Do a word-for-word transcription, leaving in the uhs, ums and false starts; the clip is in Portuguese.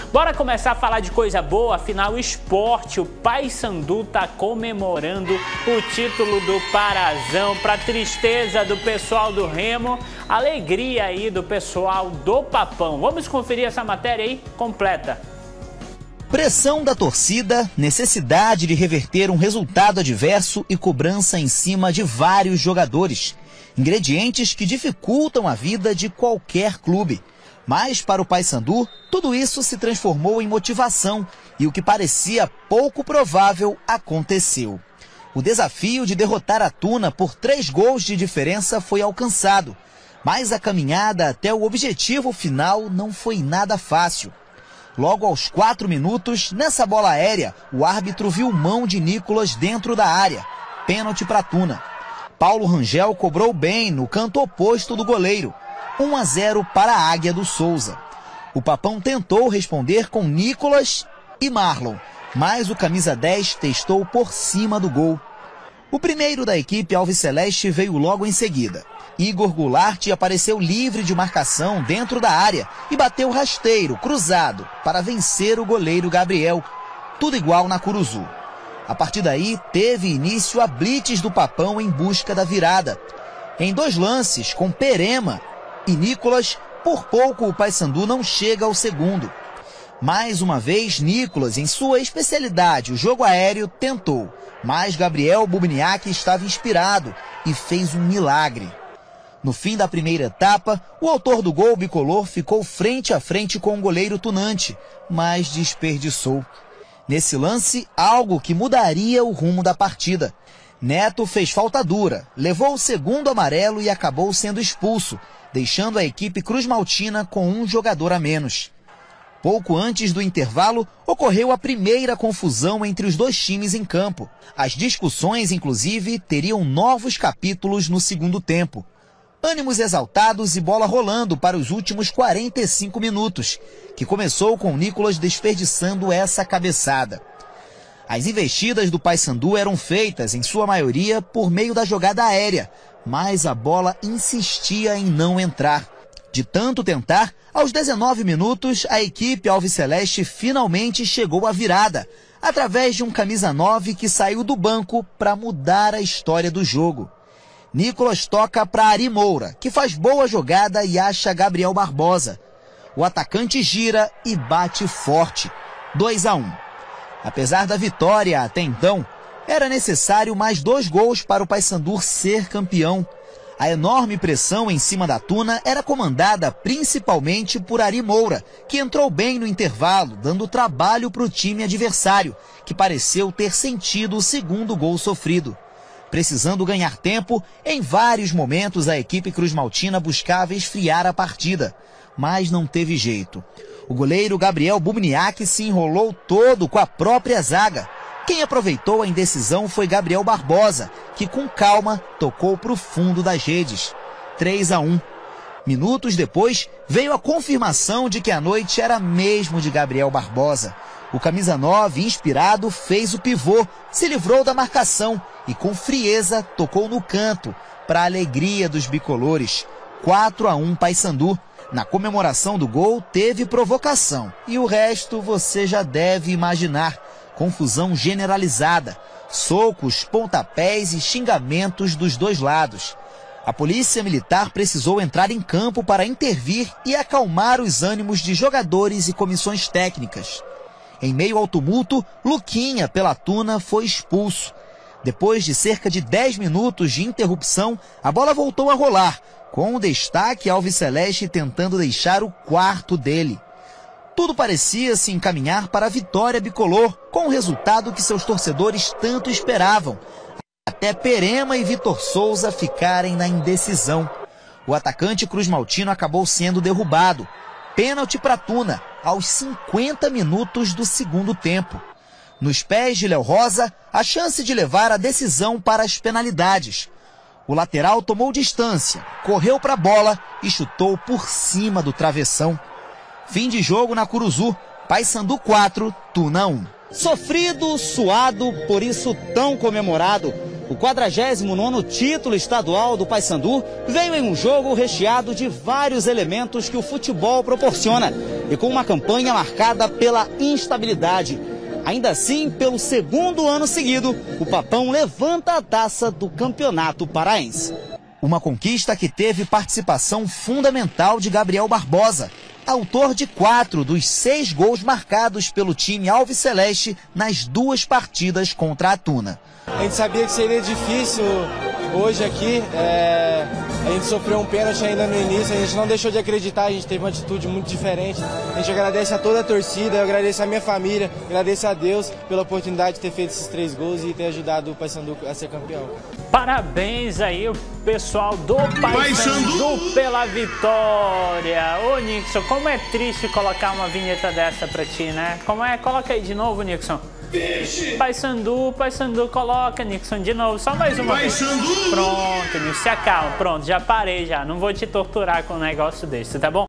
Bora começar a falar de coisa boa, afinal o esporte, o Paysandu tá comemorando o título do Parazão, para tristeza do pessoal do Remo, alegria aí do pessoal do Papão. Vamos conferir essa matéria aí completa. Pressão da torcida, necessidade de reverter um resultado adverso e cobrança em cima de vários jogadores. Ingredientes que dificultam a vida de qualquer clube. Mas para o Paysandu, tudo isso se transformou em motivação e o que parecia pouco provável aconteceu. O desafio de derrotar a Tuna por três gols de diferença foi alcançado, mas a caminhada até o objetivo final não foi nada fácil. Logo aos quatro minutos, nessa bola aérea, o árbitro viu mão de Nicolas dentro da área. Pênalti para a Tuna. Paulo Rangel cobrou bem no canto oposto do goleiro. um a zero para a Águia do Souza. O Papão tentou responder com Nicolas e Marlon, mas o camisa dez testou por cima do gol. O primeiro da equipe alviceleste veio logo em seguida. Igor Goulart apareceu livre de marcação dentro da área e bateu rasteiro, cruzado, para vencer o goleiro Gabriel. Tudo igual na Curuzu. A partir daí, teve início a blitz do Papão em busca da virada. Em dois lances, com Perema e Nicolas, por pouco o Paysandu não chega ao segundo. Mais uma vez, Nicolas, em sua especialidade, o jogo aéreo, tentou. Mas Gabriel Bubniak estava inspirado e fez um milagre. No fim da primeira etapa, o autor do gol bicolor ficou frente a frente com o goleiro tunante, mas desperdiçou. Nesse lance, algo que mudaria o rumo da partida. Neto fez falta dura, levou o segundo amarelo e acabou sendo expulso, deixando a equipe cruzmaltina com um jogador a menos. Pouco antes do intervalo, ocorreu a primeira confusão entre os dois times em campo. As discussões, inclusive, teriam novos capítulos no segundo tempo. Ânimos exaltados e bola rolando para os últimos quarenta e cinco minutos, que começou com Nicolas desperdiçando essa cabeçada. As investidas do Paysandu eram feitas, em sua maioria, por meio da jogada aérea, mas a bola insistia em não entrar. De tanto tentar, aos dezenove minutos, a equipe alviceleste finalmente chegou à virada, através de um camisa nove que saiu do banco para mudar a história do jogo. Nicolas toca para Ari Moura, que faz boa jogada e acha Gabriel Barbosa. O atacante gira e bate forte. dois a um. Apesar da vitória até então, era necessário mais dois gols para o Paysandu ser campeão. A enorme pressão em cima da Tuna era comandada principalmente por Ari Moura, que entrou bem no intervalo, dando trabalho para o time adversário, que pareceu ter sentido o segundo gol sofrido. Precisando ganhar tempo, em vários momentos a equipe cruzmaltina buscava esfriar a partida, mas não teve jeito. O goleiro Gabriel Bubniak se enrolou todo com a própria zaga. Quem aproveitou a indecisão foi Gabriel Barbosa, que com calma tocou para o fundo das redes. três a um. Minutos depois, veio a confirmação de que a noite era mesmo de Gabriel Barbosa. O camisa nove, inspirado, fez o pivô, se livrou da marcação e com frieza tocou no canto, para a alegria dos bicolores. quatro a um Paysandu. Na comemoração do gol teve provocação e o resto você já deve imaginar. Confusão generalizada, socos, pontapés e xingamentos dos dois lados. A polícia militar precisou entrar em campo para intervir e acalmar os ânimos de jogadores e comissões técnicas. Em meio ao tumulto, Luquinha, pela Tuna, foi expulso. Depois de cerca de dez minutos de interrupção, a bola voltou a rolar, com o destaque alviceleste tentando deixar o quarto dele. Tudo parecia se encaminhar para a vitória bicolor, com o resultado que seus torcedores tanto esperavam, até Perema e Vitor Souza ficarem na indecisão. O atacante cruzmaltino acabou sendo derrubado. Pênalti para Tuna, aos cinquenta minutos do segundo tempo. Nos pés de Léo Rosa, a chance de levar a decisão para as penalidades. O lateral tomou distância, correu para a bola e chutou por cima do travessão. Fim de jogo na Curuzu, Paysandu quatro, Tuna um. Sofrido, suado, por isso tão comemorado, O quadragésimo nono título estadual do Paysandu veio em um jogo recheado de vários elementos que o futebol proporciona e com uma campanha marcada pela instabilidade. Ainda assim, pelo segundo ano seguido, o Papão levanta a taça do Campeonato Paraense. Uma conquista que teve participação fundamental de Gabriel Barbosa, autor de quatro dos seis gols marcados pelo time alviceleste nas duas partidas contra a Tuna. A gente sabia que seria difícil hoje aqui, é... a gente sofreu um pênalti ainda no início, a gente não deixou de acreditar, a gente teve uma atitude muito diferente. A gente agradece a toda a torcida, eu agradeço a minha família, agradeço a Deus pela oportunidade de ter feito esses três gols e ter ajudado o Paysandu a ser campeão. Parabéns aí o pessoal do Paysandu pela vitória. Ô Nixon, como é triste colocar uma vinheta dessa pra ti, né? Como é? Coloca aí de novo, Nixon. Paysandu, Paysandu, coloca, Nixon, de novo, só mais uma vez. Pronto, Nixon, se acalma, pronto, já parei já, não vou te torturar com um negócio desse, tá bom?